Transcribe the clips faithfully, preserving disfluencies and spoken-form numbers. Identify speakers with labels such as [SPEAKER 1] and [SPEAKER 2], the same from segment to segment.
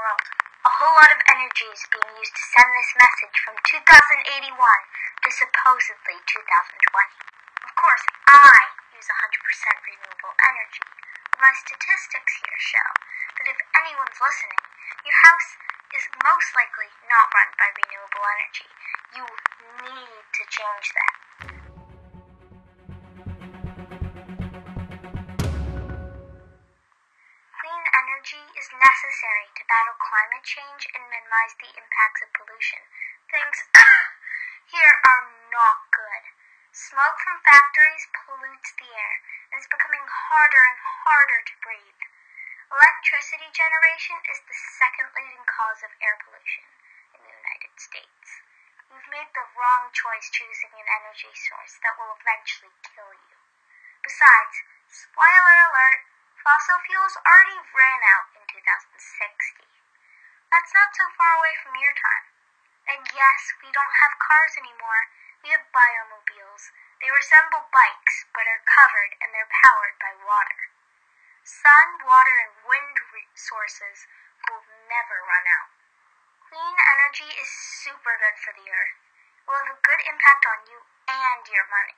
[SPEAKER 1] world. A whole lot of energy is being used to send this message from two thousand eighty-one to supposedly two thousand twenty. Of course, I use one hundred percent renewable energy. But my statistics here show that if anyone's listening, your house is most likely not run by renewable energy. You need to change that. Clean energy is necessary to battle climate change and minimize the impacts of pollution. Things here are not good. Smoke from factories pollutes the air and is becoming harder and harder to breathe. Electricity generation is the second leading cause of air pollution in the United States. You've made the wrong choice choosing an energy source that will eventually kill you. Besides, spoiler alert, fossil fuels already ran out in two thousand sixty. That's not so far away from your time. And yes, we don't have cars anymore. We have biomobiles. They resemble bikes, but are covered and they're powered by water. Sun, water, and wind resources will never run out. Clean energy is super good for the earth. It will have a good impact on you and your money.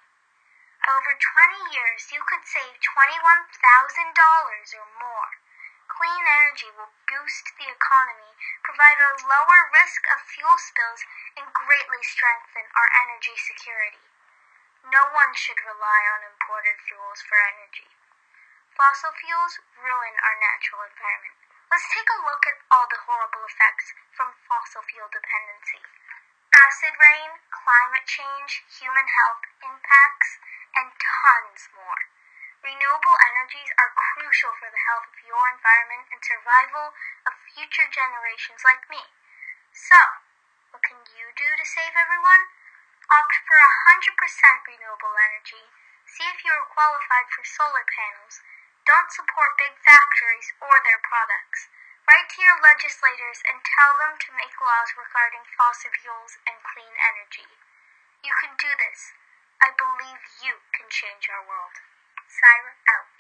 [SPEAKER 1] Over twenty years, you could save twenty-one thousand dollars or more. Clean energy will boost the economy, provide a lower risk of fuel spills, and greatly strengthen our energy security. No one should rely on imported fuels for energy. Fossil fuels ruin our natural environment. Let's take a look at all the horrible effects from fossil fuel dependency. Acid rain, climate change, human health impacts, and tons more. Renewable energies are crucial for the health of your environment and survival of future generations like me. So, what can you do to save everyone? Opt for one hundred percent renewable energy. See if you are qualified for solar panels. Don't support big factories or their products. Write to your legislators and tell them to make laws regarding fossil fuels and clean energy. You can do this. I believe you can change our world. Syra out.